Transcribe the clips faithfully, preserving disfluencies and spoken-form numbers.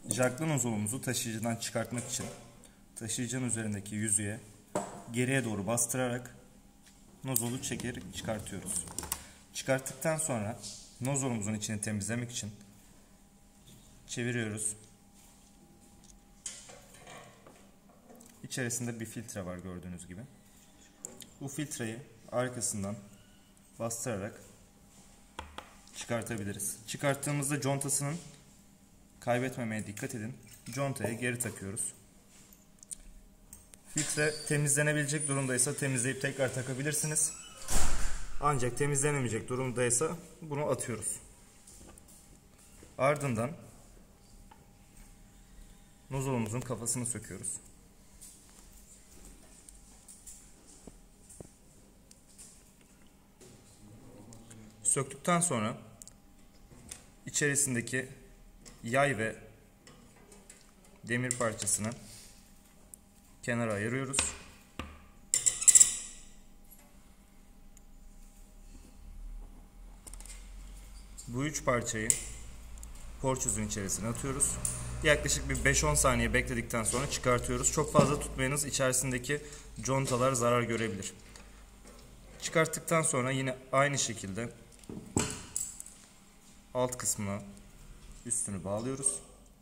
Jaklı nozolumuzu taşıyıcıdan çıkartmak için taşıyıcının üzerindeki yüzüğe geriye doğru bastırarak nozolu çekerek çıkartıyoruz. Çıkarttıktan sonra nozolumuzun içini temizlemek için çeviriyoruz. İçerisinde bir filtre var gördüğünüz gibi. Bu filtreyi arkasından bastırarak çıkartabiliriz. Çıkarttığımızda contasının kaybetmemeye dikkat edin. Contaya geri takıyoruz. Filtre temizlenebilecek durumdaysa temizleyip tekrar takabilirsiniz. Ancak temizlenemeyecek durumdaysa bunu atıyoruz. Ardından nozolumuzun kafasını söküyoruz. Söktükten sonra içerisindeki yay ve demir parçasını kenara ayırıyoruz. Bu üç parçayı porçözün içerisine atıyoruz. Yaklaşık bir beş on saniye bekledikten sonra çıkartıyoruz. Çok fazla tutmayınız, içerisindeki contalar zarar görebilir. Çıkarttıktan sonra yine aynı şekilde alt kısmına üstünü bağlıyoruz.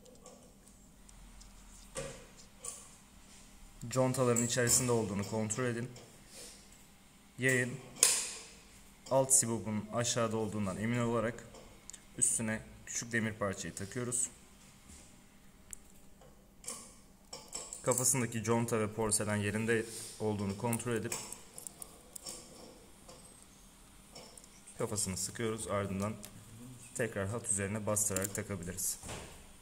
Contaların içerisinde olduğunu kontrol edin. Yayın alt sibobun aşağıda olduğundan emin olarak üstüne küçük demir parçayı takıyoruz. Kafasındaki conta ve porselen yerinde olduğunu kontrol edip kafasını sıkıyoruz. Ardından tekrar hat üzerine bastırarak takabiliriz.